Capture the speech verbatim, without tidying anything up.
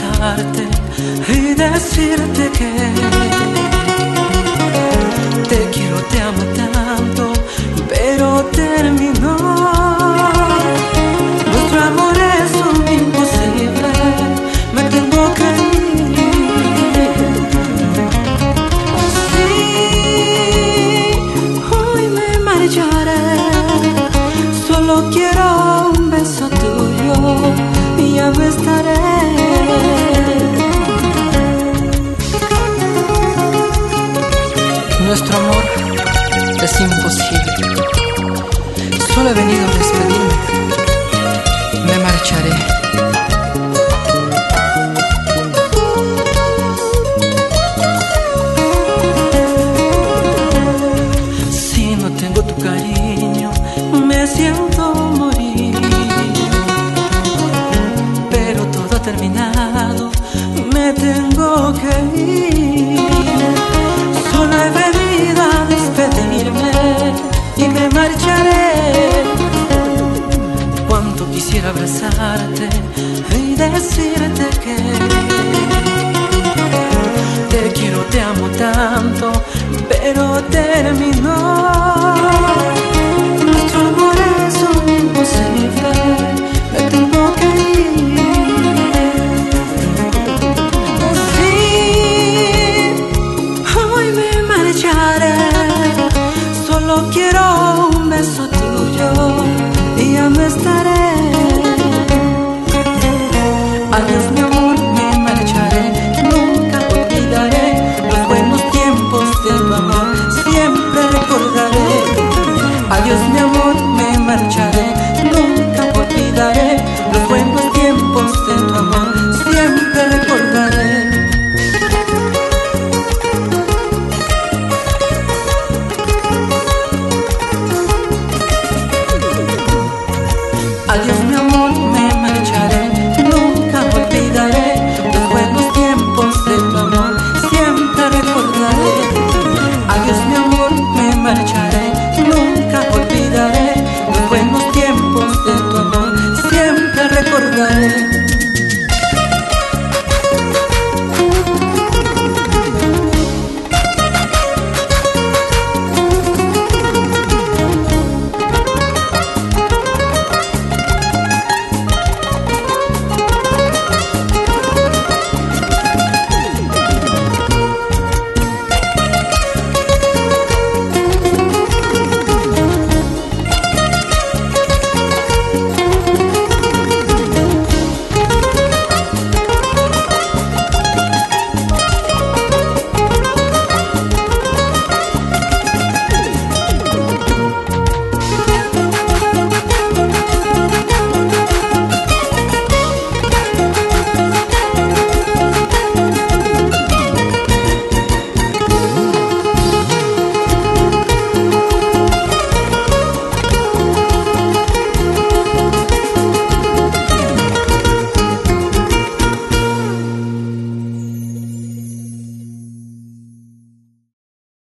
abrazarte y decirte que te quiero, te amo tanto, pero terminó. Nuestro amor es un imposible, me tengo que ir. Sí, hoy me marcharé, solo quiero un beso tuyo y ya no estaré. Nuestro amor es imposible, solo he venido a despedirme, me marcharé. Si no tengo tu cariño, me siento morir, pero todo ha terminado, me tengo que ir. Solo he venido a despedirme y me marcharé. Cuánto quisiera abrazarte y decirte que te quiero, te amo tanto, pero terminó.